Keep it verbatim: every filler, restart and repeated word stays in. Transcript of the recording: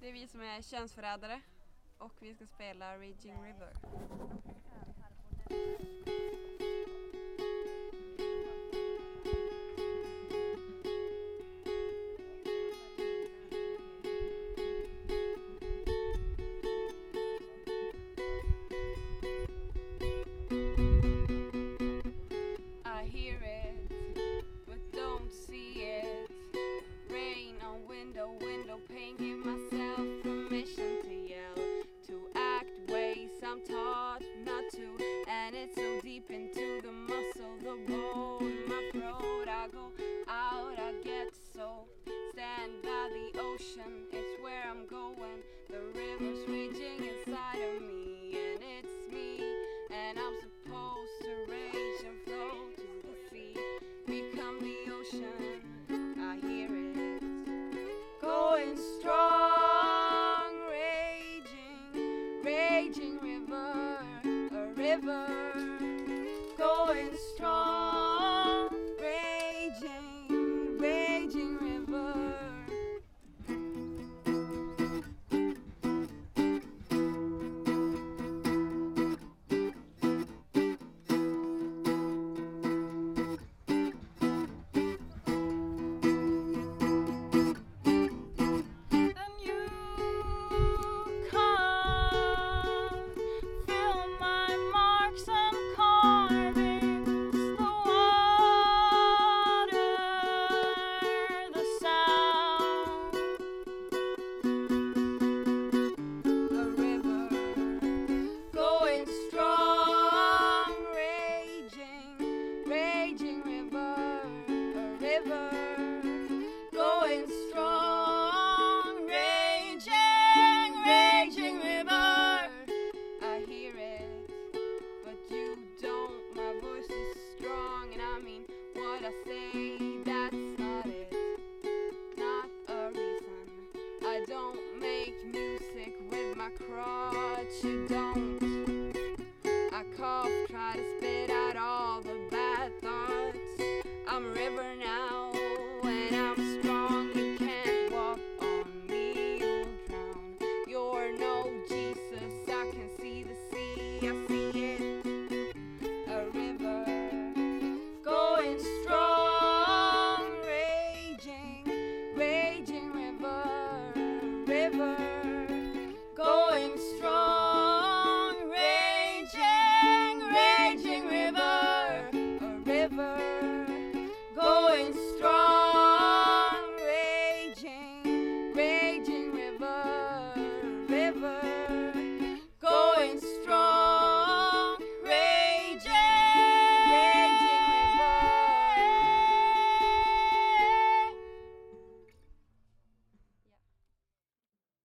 Det är vi som är könsförrädare och vi ska spela Raging River. I hear it, but don't see it. Rain on window, window pane, give myself permission to yell, to act ways I'm taught not to, and it's so deep into the muscle, the bone, my throat. I go out, I get so, stand by the ocean, it's where I'm going. The river's raging inside of me, and it's me, and I'm supposed to rage and flow to the sea, become the ocean. I hear it going strong, raging, raging river, a river going strong, raging, raging river. You don't. I cough, try to spit out all the bad thoughts. I'm a river now, and I'm strong. You can't walk on me, you'll drown. You're no Jesus, I can see the sea, I see it. A river going strong, raging, raging river, river.